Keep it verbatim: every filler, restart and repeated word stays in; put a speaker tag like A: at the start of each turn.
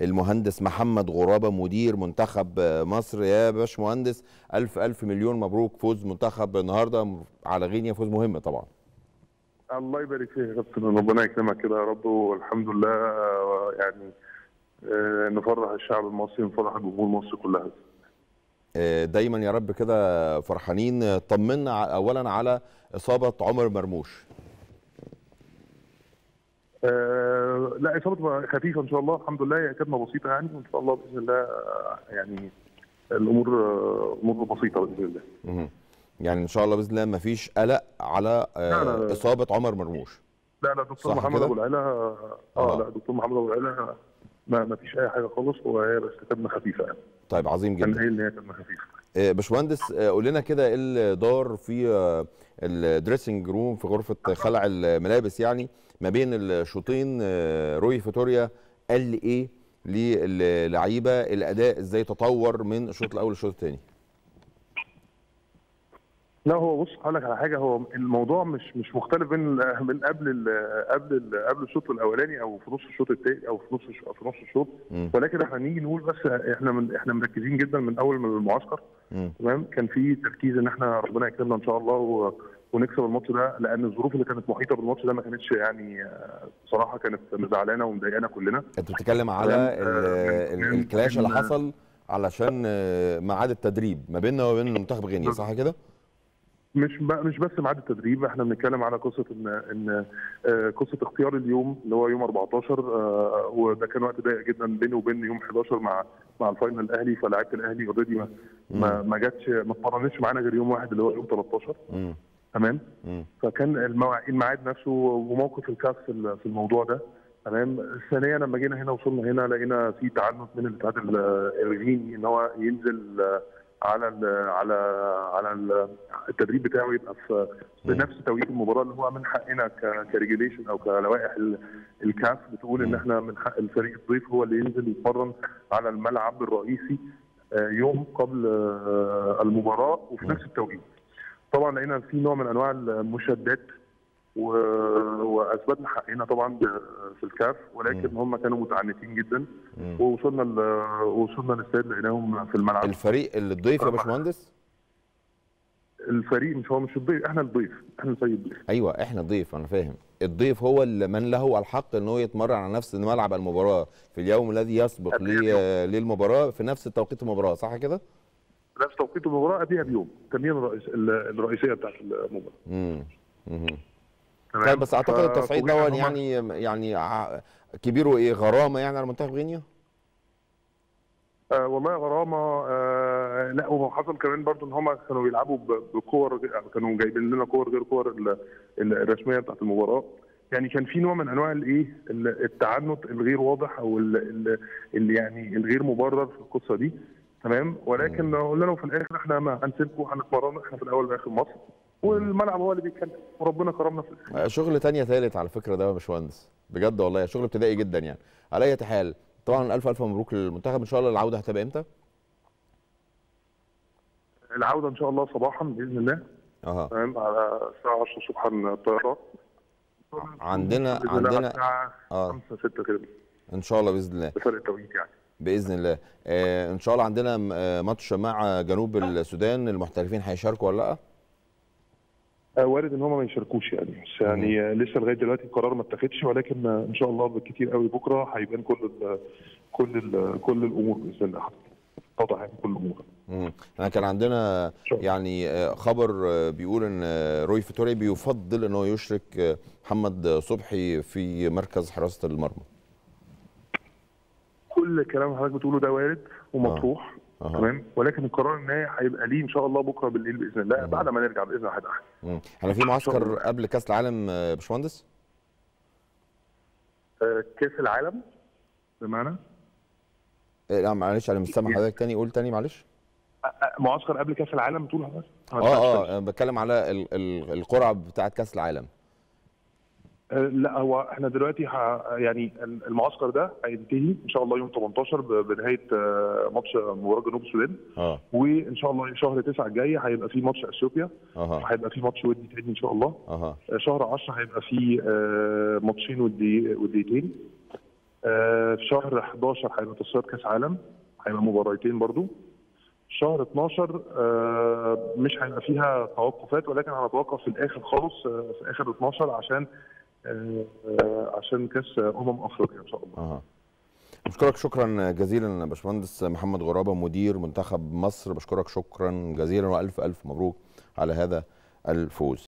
A: المهندس محمد غرابه مدير منتخب مصر. يا باشمهندس الف الف مليون مبروك، فوز منتخب النهارده على غينيا، فوز مهم طبعا.
B: الله يبارك فيك يا كابتن، ربنا يكرمك كده يا رب، والحمد لله. يعني نفرح الشعب المصري، نفرح جمهور مصر كلها.
A: دايما يا رب كده فرحانين. طمنا اولا على اصابه عمر مرموش.
B: أه لا، اصابه خفيفه ان شاء الله، الحمد لله، هي كدمه بسيطه يعني، وان شاء الله باذن الله يعني الامور امور بسيطه باذن الله.
A: يعني ان شاء الله باذن الله ما فيش قلق على
B: لا لا لا.
A: اصابه عمر مرموش.
B: لا لا، دكتور محمد ابو العلا اه, آه لا دكتور محمد ابو العلا ما ما فيش اي حاجه خالص، وهي بس كدمه خفيفه يعني.
A: طيب عظيم جدا.
B: كان قايل ان هي كدمه خفيفه.
A: باشمهندس قول لنا كده ايه اللي دار في الدريسنج روم، في غرفه خلع الملابس يعني، ما بين الشوطين. روي فيتوريا قال ايه للعيبه؟ الاداء ازاي تطور من الشوط الاول للشوط الثاني؟
B: لا هو بص هقول لك على حاجه، هو الموضوع مش مش مختلف بين من قبل ال قبل ال قبل الشوط الاولاني او في نص الشوط الثاني او في نص في نص الشوط، ولكن احنا نيجي نقول بس احنا من احنا مركزين جدا من اول من المعسكر. تمام، كان في تركيز ان احنا ربنا يكرمنا ان شاء الله ونكسب الماتش ده، لان الظروف اللي كانت محيطه بالماتش ده ما كانتش يعني بصراحه كانت مزعلانا ومضايقانا كلنا.
A: انت بتتكلم على الكلاش اللي حصل علشان ميعاد التدريب ما بيننا وبين منتخب غينيا، صح كده؟
B: مش مش بس ميعاد التدريب، احنا بنتكلم على قصه ان ان قصه اختيار اليوم اللي هو يوم أربعتاشر، وده كان وقت ضيق جدا بيني وبين يوم حداشر مع مع الفاينل الاهلي، فلاعيبه الاهلي اوريدي ما ما, ما جاتش ما اتمرنتش معانا غير يوم واحد اللي هو يوم تلتاشر. مم. تمام. مم. فكان الميعاد نفسه وموقف الكاس في الموضوع ده. تمام. ثانيا لما جينا هنا وصلنا هنا لقينا في تعنت من الاتحاد الغيني ان هو ينزل على ال على على التدريب بتاعه يبقى في بنفس توقيت المباراه، اللي هو من حقنا كريجوليشن او كلوائح الكاف بتقول ان احنا من حق الفريق الضيف هو اللي ينزل يتمرن على الملعب الرئيسي يوم قبل المباراه وفي نفس التوقيت. طبعا لقينا في نوع من انواع المشادات واثبتنا حقنا طبعا في الكاف، ولكن هم كانوا متعنتين جدا. مم. ووصلنا وصلنا للاستاد لقيناهم في الملعب.
A: الفريق اللي الضيف يا باشمهندس؟
B: الفريق مش هو مش الضيف، احنا الضيف، احنا الفريق الضيف.
A: ايوه احنا الضيف، انا فاهم. الضيف هو من له الحق ان هو يتمرن على نفس ملعب المباراه في اليوم الذي يسبق للمباراه في نفس توقيت المباراه، صح كده؟
B: نفس توقيت المباراه قبلها بيوم، التمرين الرئيس الرئيسيه بتاعت المباراه. امم امم
A: طيب بس اعتقد التصعيد ده يعني يعني كبيره ايه؟ غرامه يعني على منتخب غينيا؟
B: آه والله غرامه. آه لا، وهو حصل كمان برضو ان هم كانوا بيلعبوا بكور، كانوا جايبين لنا كور غير كور الرسميه بتاعت المباراه. يعني كان في نوع من انواع الايه التعنت الغير واضح او اللي يعني الغير مبرر في القصه دي. تمام. ولكن قلنا لهم في الاخر احنا ما هنسيبكم، هنتمرن، احنا في الاول والاخر مصر، والملعب هو اللي بيتكلم، وربنا كرمنا في الاخر.
A: شغل تانية ثالث على فكره ده يا باشمهندس، بجد والله شغل ابتدائي جدا يعني. على اي حال طبعا الف الف مبروك للمنتخب. ان شاء الله العوده هتبقى امتى؟
B: العوده ان شاء الله صباحا باذن الله.
A: اها.
B: تمام، على الساعه عشرة صبحا الطياره.
A: عندنا عندنا
B: الساعه خمسة ستة كده
A: ان شاء الله باذن الله،
B: بفرق التوقيت يعني
A: باذن الله. آه ان شاء الله عندنا ماتش مع جنوب السودان، المحترفين هيشاركوا ولا لا؟
B: آه وارد ان هم ما يشاركوش يعني، بس يعني آه لسه لغايه دلوقتي القرار ما اتخذش، ولكن آه ان شاء الله بالكثير قوي بكره هيبان كل ال كل ال كل الامور باذن الله، توضح يعني كل الامور.
A: امم انا كان عندنا يعني خبر بيقول ان روي فيتوريا بيفضل ان هو يشرك محمد صبحي في مركز حراسه المرمى.
B: كل الكلام اللي حضرتك بتقوله ده وارد ومطروح. آه. تمام، ولكن القرار النهائي هيبقى ليه ان شاء الله بكره بالليل باذن الله. مم. بعد ما نرجع باذن الله هيبقى احسن.
A: احنا في معسكر قبل كاس العالم يا باشمهندس؟
B: آه كاس العالم بمعنى؟
A: لا معلش انا مش سامع حضرتك، تاني قول تاني معلش.
B: معسكر قبل كاس العالم بتقول حضرتك؟
A: اه اه بتكلم على ال ال القرعه بتاعه كاس العالم.
B: لا هو احنا دلوقتي يعني المعسكر ده هينتهي ان شاء الله يوم تمنتاشر بنهايه ماتش مباراه جنوب السودان. اه وان شاء الله شهر تسعة الجاي هيبقى في ماتش اثيوبيا. اه هيبقى في ماتش ودي تاني ان شاء الله. اه شهر عشرة هيبقى في ماتشين ودي وديتين. آه في شهر حداشر هيبقى تصفيات كاس عالم، هيبقى مباراتين برضو. شهر اتناشر آه مش هيبقى فيها توقفات، ولكن هنتوقف في الاخر خالص، آه في اخر اتناشر عشان آه عشان كاس امم افريقيا ان شاء الله.
A: اها بشكرك شكرا جزيلا باشمهندس محمد غرابه مدير منتخب مصر، بشكرك شكرا جزيلا والف الف مبروك على هذا الفوز.